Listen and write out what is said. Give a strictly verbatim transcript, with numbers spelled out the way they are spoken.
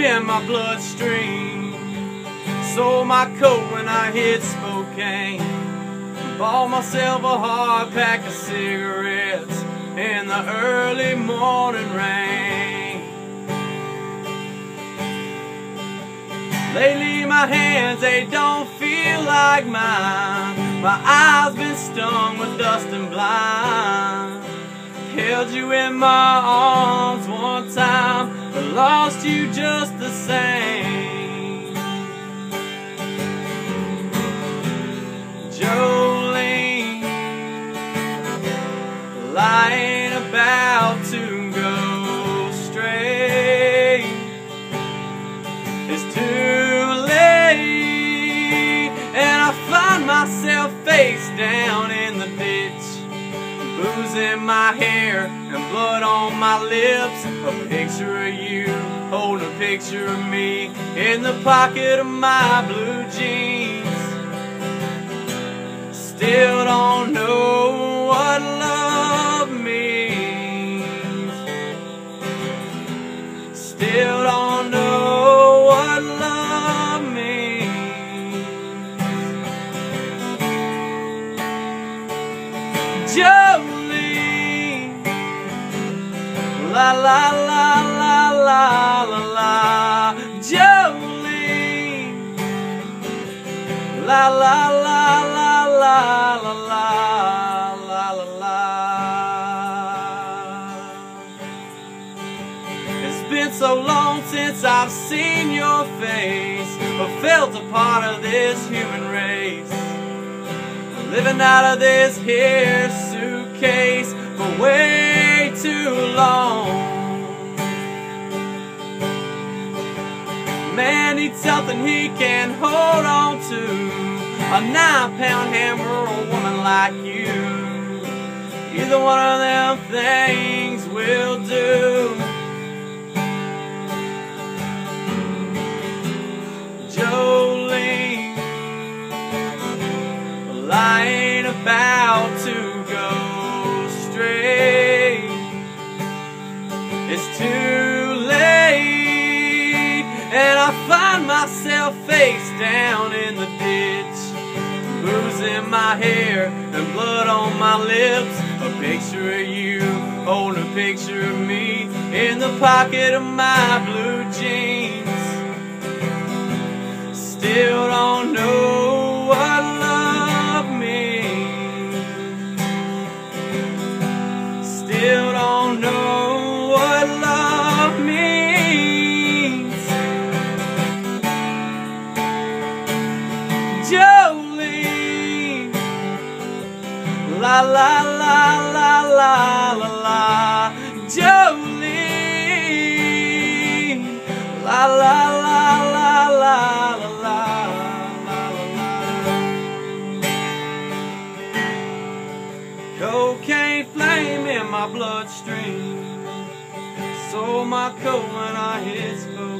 in my bloodstream. Sold my coat when I hit Spokane. Bought myself a hard pack of cigarettes in the early morning rain. Lately my hands, they don't feel like mine. My eyes been stung with dust and blind. Held you in my arms one time, but lost you just the same. Jolene, lying about to go straight. It's too late, and I find myself face down in the ditch. Booze in my hair and blood on my lips. A picture of you holding a picture of me in the pocket of my blue jeans. Still don't know what love means. Still don't know what love means. Jolene, la la la la la la la. Jolene, la la la la la la la la la la. It's been so long since I've seen your face, or felt a part of this human race. Living out of this here suitcase for way too long. Man needs something he can hold on to. A nine pound hammer or a woman like you. Either one of them things will do. Jolene, lying about to go straight. It's too late, and I find myself face down in the ditch. Booze in my hair and blood on my lips. A picture of you holding a picture of me in the pocket of my blue jeans. Still don't know what love means. Still don't know what love means. Jolene, la la la la la la la. Jolene, la la la la la la la la la. Cocaine flame in my bloodstream. Sold my coat when I hit Spokane.